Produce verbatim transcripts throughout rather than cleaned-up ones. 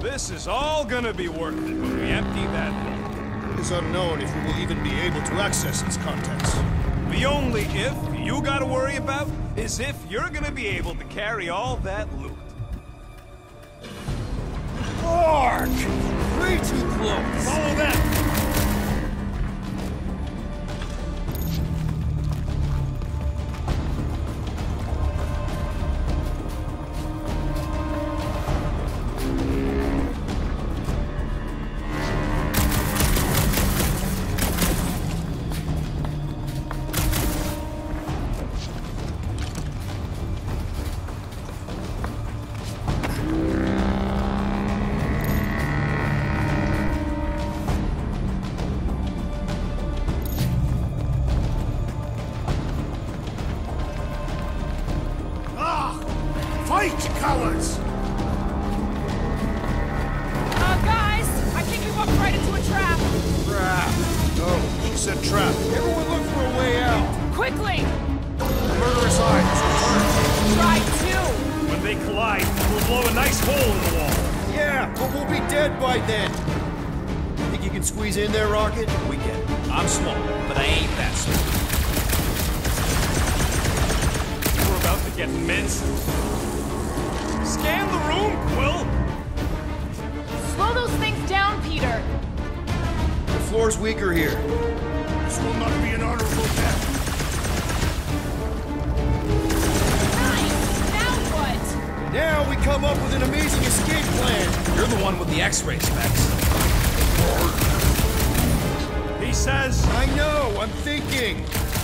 This is all gonna be worth it when we empty that vault. It is unknown if we will even be able to access its contents. The only if you gotta worry about is if you're gonna be able to carry all that loot. Mark! Way too close! Follow that! Fight, cowards! Uh, guys, I think we walked right into a trap. Trap. No, she said trap. Everyone look for a way out. Quickly! Murderous eyes. Try two. When they collide, we'll blow a nice hole in the wall. Yeah, but we'll be dead by then. Think you can squeeze in there, Rocket? We get it. I'm small, but I ain't that small. We're about to get minced. Scan the room, Quill! Slow those things down, Peter. The floor's weaker here. This will not be an honorable death. Nice! Now what? Now we come up with an amazing escape plan. You're the one with the X-ray specs. He says... I know, I'm thinking.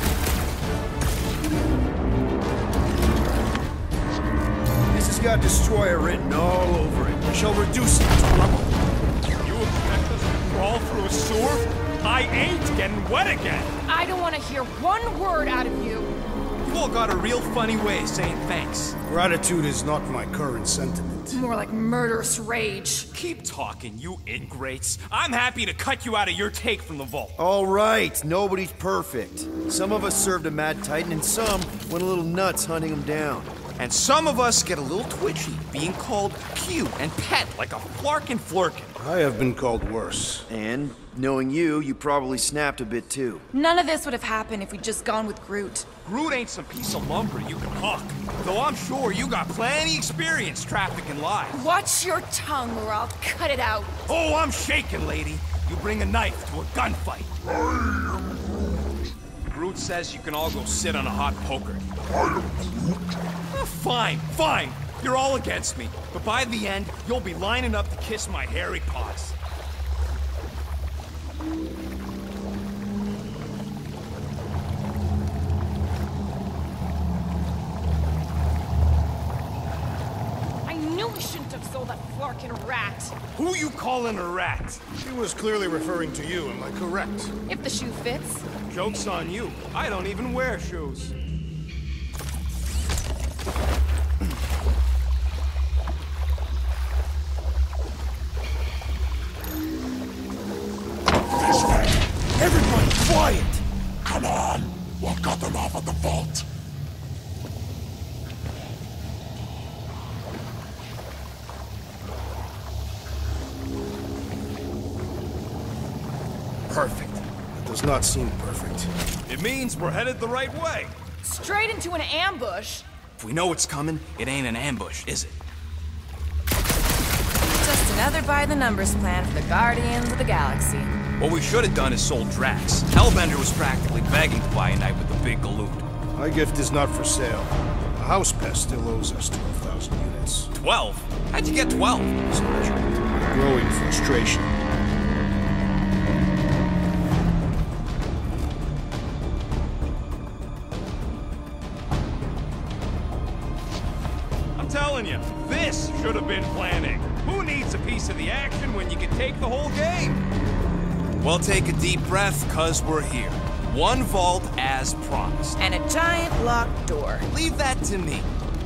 Got destroyer written all over it. I shall reduce it to rubble. You expect us to crawl through a sewer? I ain't getting wet again. I don't want to hear one word out of you. You all got a real funny way of saying thanks. Gratitude is not my current sentiment. More like murderous rage. Keep talking, you ingrates. I'm happy to cut you out of your take from the vault. All right, nobody's perfect. Some of us served a mad titan, and some went a little nuts hunting him down. And some of us get a little twitchy, being called cute and pet like a flarkin' flurkin. I have been called worse. And, knowing you, you probably snapped a bit too. None of this would have happened if we'd just gone with Groot. Groot ain't some piece of lumber you can hawk. Though I'm sure you got plenty experience trafficking lives. Watch your tongue or I'll cut it out. Oh, I'm shaking, lady. You bring a knife to a gunfight. Groot says you can all go sit on a hot poker. Oh, fine, fine. You're all against me. But by the end, you'll be lining up to kiss my hairy paws. I knew we shouldn't have sold that flarkin' rat. Who you calling a rat? She was clearly referring to you, am I correct? If the shoe fits. Joke's on you. I don't even wear shoes. Everyone, quiet! Come on! We'll cut them off at the vault! Perfect. That does not seem perfect. It means we're headed the right way. Straight into an ambush. If we know what's coming, it ain't an ambush, is it? Just another by-the-numbers plan for the Guardians of the Galaxy. What we should have done is sold Drax. Hellbender was practically begging to buy a night with the big galoot. My gift is not for sale. The house pest still owes us twelve thousand units. Twelve? How'd you get twelve? Growing frustration. I'm telling you, this should have been planning. Who needs a piece of the action when you can take the whole game? Well, take a deep breath, cause we're here. One vault as promised. And a giant locked door. Leave that to me.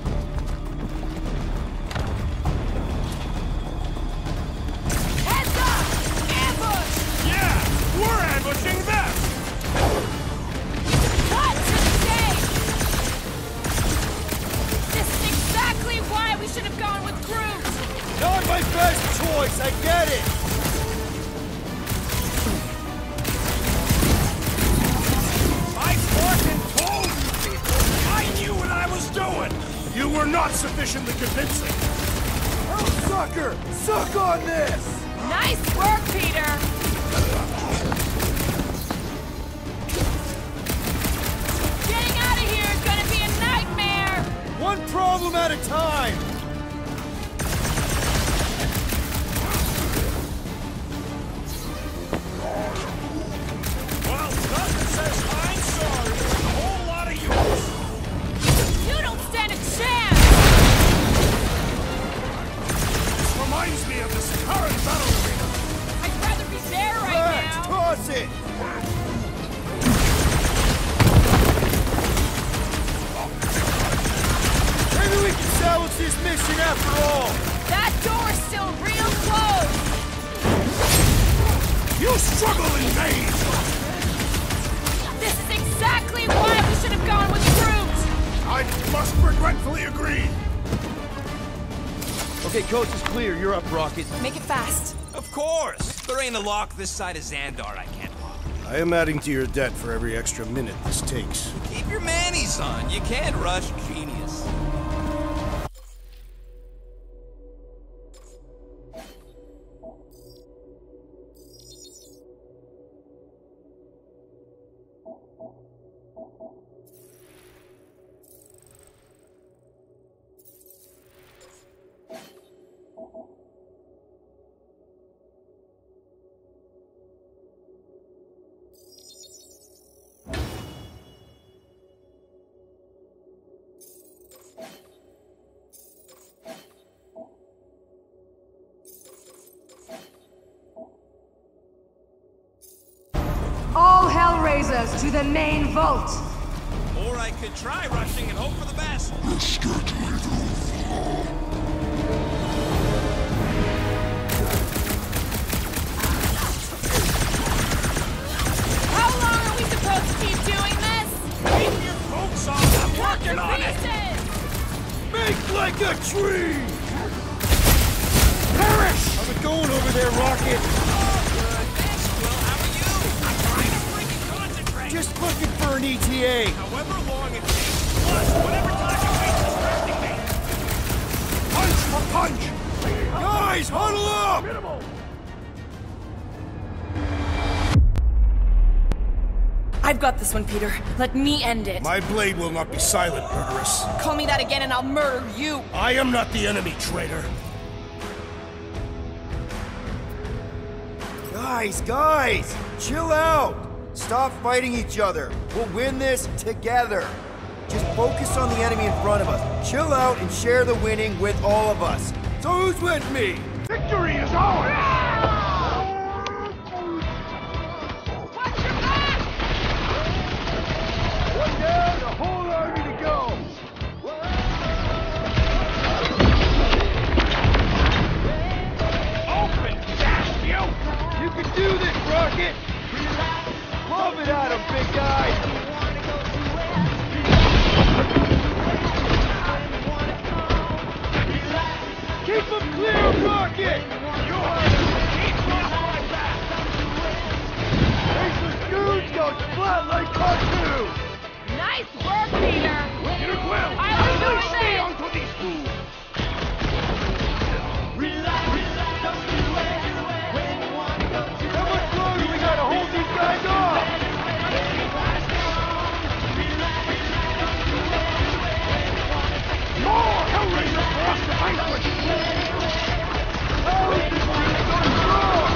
Heads up! Ambush! Yeah, we're ambushing them! Cut to the chase! This is exactly why we should have gone with Groot! Not by my best choice, I get it! I fucking told you people! I knew what I was doing! You were not sufficiently convincing. Oh, sucker! Suck on this! Nice work, Peter! Getting out of here is gonna be a nightmare! One problem at a time! Well, nothing says I'm sorry. There's a whole lot of use. You don't stand a chance! This reminds me of this current battle arena. I'd rather be there right Max, now! toss it! Maybe we can salvage this mission after all! That door's still real close! You struggle in vain. This is exactly why we should have gone with Groot! I must regretfully agree. Okay, coast is clear. You're up, Rocket. Make it fast. Of course. There ain't a lock this side of Xandar I can't lock. I am adding to your debt for every extra minute this takes. Keep your manis on. You can't rush genius. All Hellraisers to the main vault! Or I could try rushing and hope for the best. How long are we supposed to keep doing this? Keep your folks on. I'm working on it. Pieces! Make like a tree! Perish! How's it going over there, Rocket? Thanks, Will. How are you? I'm trying to freaking concentrate. Just looking for an E T A. However long it takes, plus whatever time you waste distracting me. Punch for punch! Guys, huddle up! I've got this one, Peter. Let me end it. My blade will not be silent, murderess. Call me that again and I'll murder you. I am not the enemy, traitor. Guys, guys, chill out. Stop fighting each other. We'll win this together. Just focus on the enemy in front of us. Chill out and share the winning with all of us. So who's with me? Victory is ours! Watch your back! One down, the whole army to go. Open, dash you! You can do this, Rocket. Love it at him, big guy. Keep him clear, Rocket! Ace goons goes flat like cartoon! Nice work, Peter! It will! I was doing Stay this! onto these fools! How much longer we gotta hold these guys off? More Hellraisers for us to vanquish! Oh, this is so strong!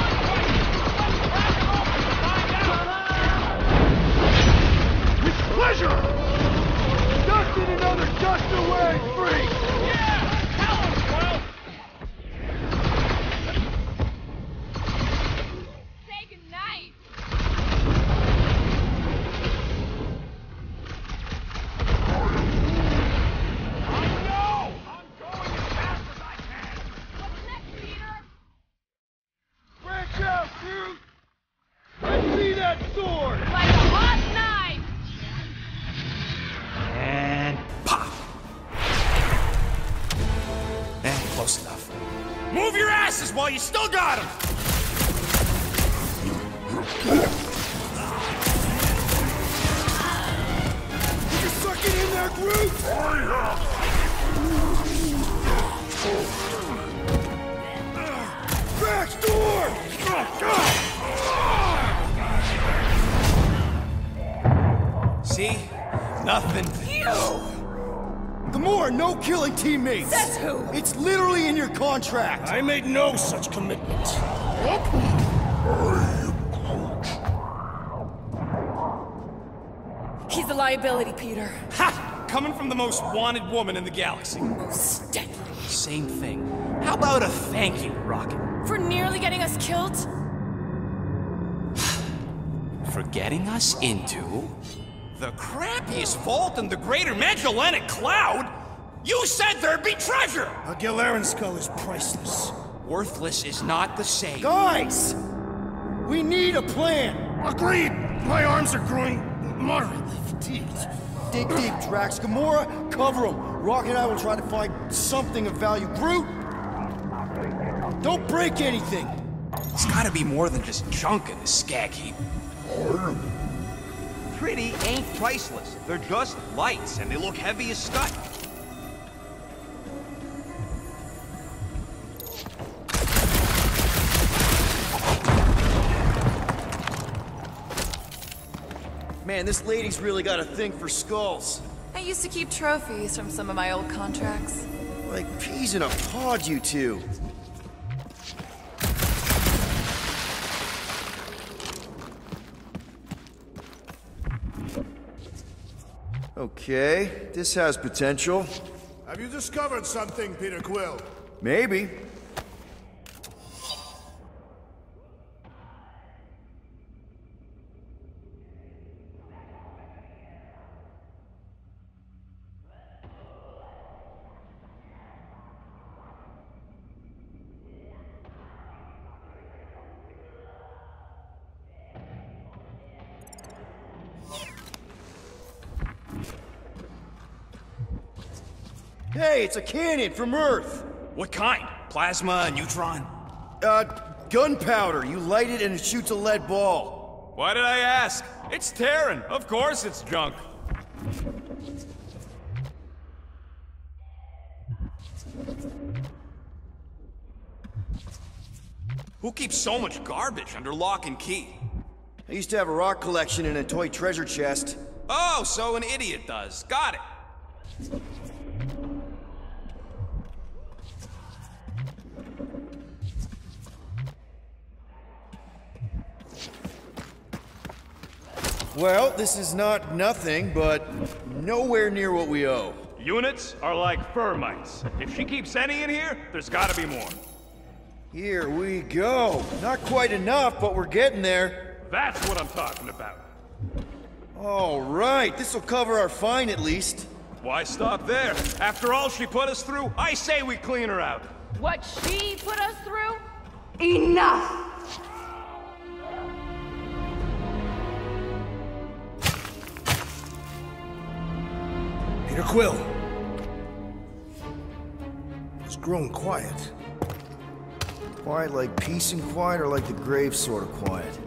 With pleasure! Dust in another dust away, freak! Say goodnight! What's next, Peter? Branch out, Groot! Let's see that sword! Like a hot knife! And pop. Eh, close enough. Move your asses while you still got him! You're sucking in there, Groot! Back door! See? Nothing. Gamora, no killing teammates! Says who? It's literally in your contract! I made no such commitment. He's a liability, Peter. Ha! Coming from the most wanted woman in the galaxy. Most deadly. Same thing. How about a thank you, Rocket? For nearly getting us killed? For getting us into the crappiest vault in the greater Magellanic Cloud? You said there'd be treasure! A Galaran skull is priceless. Worthless is not the same. Guys! We need a plan! Agreed! My arms are growing moderately fatigued. Dig deep, Drax. Gamora, cover him. Rocket and I will try to find something of value. Groot! Don't break anything! It's gotta be more than just junk in the skag heap. Pretty ain't priceless. They're just lights, and they look heavy as scut. Man, this lady's really got a thing for skulls. I used to keep trophies from some of my old contracts. Like peas in a pod, you two. Okay, this has potential. Have you discovered something, Peter Quill? Maybe. Hey, it's a cannon from Earth! What kind? Plasma, neutron? Uh, gunpowder. You light it and it shoots a lead ball. Why did I ask? It's Terran. Of course it's junk. Who keeps so much garbage under lock and key? I used to have a rock collection in a toy treasure chest. Oh, so an idiot does. Got it. Well, this is not nothing, but nowhere near what we owe. Units are like fur mites. If she keeps any in here, there's gotta be more. Here we go. Not quite enough, but we're getting there. That's what I'm talking about. All right, this'll cover our fine at least. Why stop there? After all she put us through, I say we clean her out. What she put us through? Enough! Peter Quill. It's grown quiet. Quiet like peace and quiet, or like the grave sort of quiet?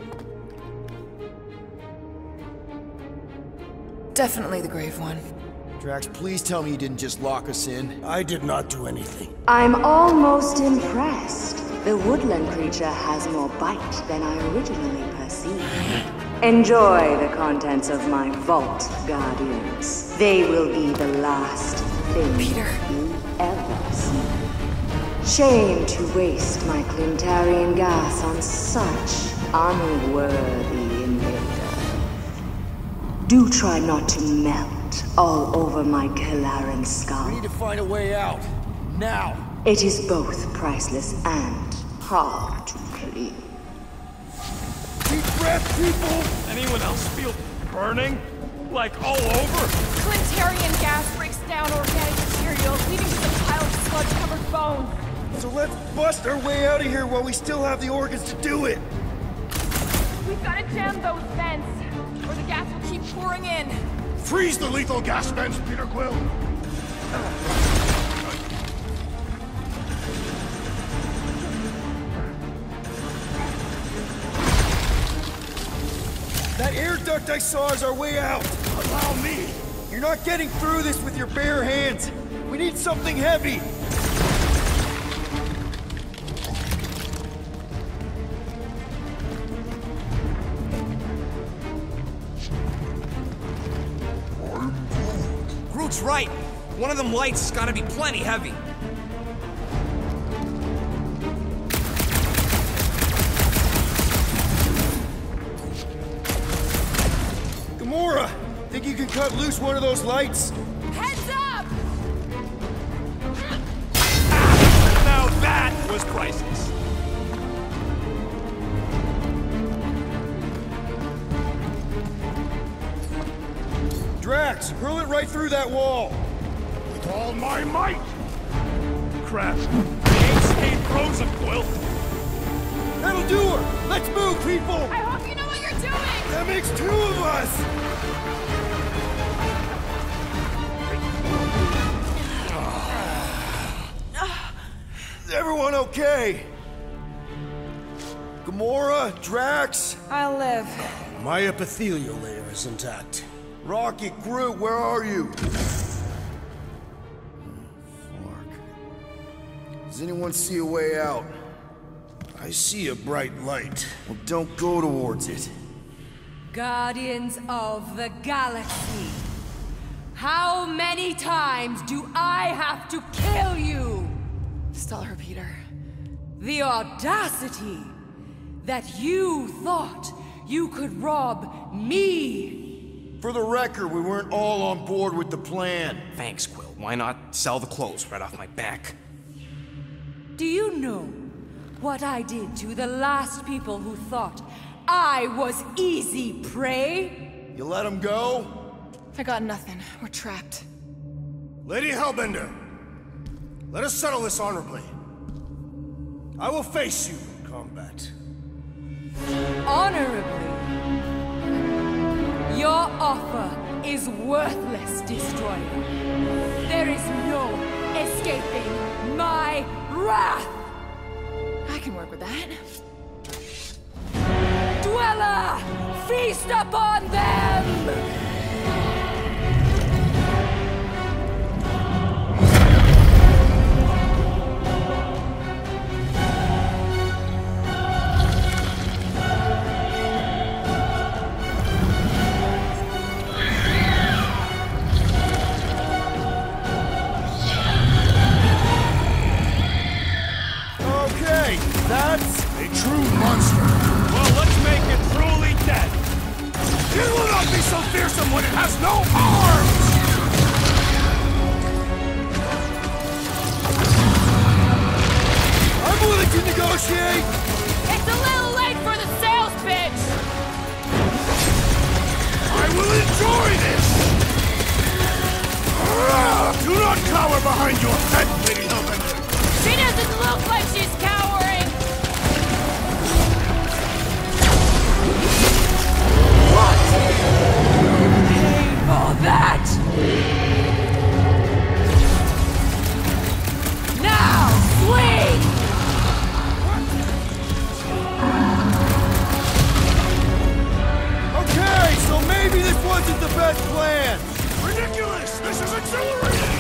Definitely the grave one. Drax, please tell me you didn't just lock us in. I did not do anything. I'm almost impressed. The woodland creature has more bite than I originally perceived. Enjoy the contents of my vault, Guardians. They will be the last thing Peter. you ever see. Shame to waste my Clintarian gas on such unworthy invader. Do try not to melt all over my Galaran skull. We need to find a way out. Now! It is both priceless and hard to clean. Deep breath, people! Anyone else feel burning? Like all over? Clintarian gas breaks down organic material, leading to the pile of sludge-covered bone. So let's bust our way out of here while we still have the organs to do it! We've got to jam those vents, or the gas will keep pouring in. Freeze the lethal gas vents, Peter Quill! duct I saw is our way out. Allow me! You're not getting through this with your bare hands. We need something heavy. Groot's right. One of them lights has gotta be plenty heavy. Gamora, think you can cut loose one of those lights? Heads up! Now that was priceless. Drax, hurl it right through that wall. With all my might! Crap. Ain't stayed frozen, Quill. That'll do her. Let's move, people. I hope you know what you're doing! That makes two of us. Is everyone okay? Gamora, Drax, I'll live. My epithelial layer is intact. Rocket, Groot, where are you? Does anyone see a way out? I see a bright light. Well, don't go towards it. Guardians of the Galaxy. How many times do I have to kill you? Stall her, Peter. The audacity that you thought you could rob me. For the record, we weren't all on board with the plan. Thanks, Quill. Why not sell the clothes right off my back? Do you know what I did to the last people who thought I was easy prey? You let him go? I got nothing. We're trapped. Lady Hellbender, let us settle this honorably. I will face you in combat. Honorably? Your offer is worthless, Destroyer. There is no escaping my wrath! I can work with that. Dweller! Feast upon them! That's a true monster. Well, let's make it truly dead. It will not be so fearsome when it has no arms! I'm willing to negotiate! It's a little late for the sales pitch! I will enjoy this! Do not cower behind your head, Lady Hellbender! She doesn't look like she's cowering! What? Pay for that! Now, swing! Okay, so maybe this wasn't the best plan! Ridiculous! This is exhilarating!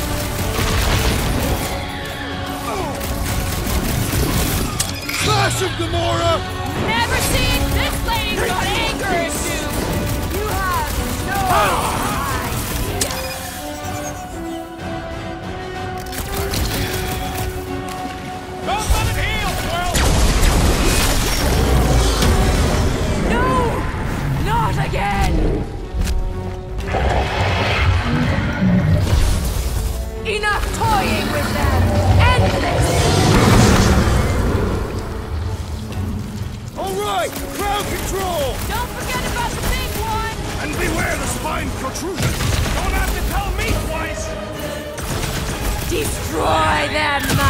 Smash him, Gamora! Never seen this lady's got anger issues! You have no idea! Don't let it heal, Quill! No! Not again! Enough toying with them! End this! Alright, crowd control! Don't forget about the big one! And beware the spine protrusion! Don't have to tell me twice! Destroy them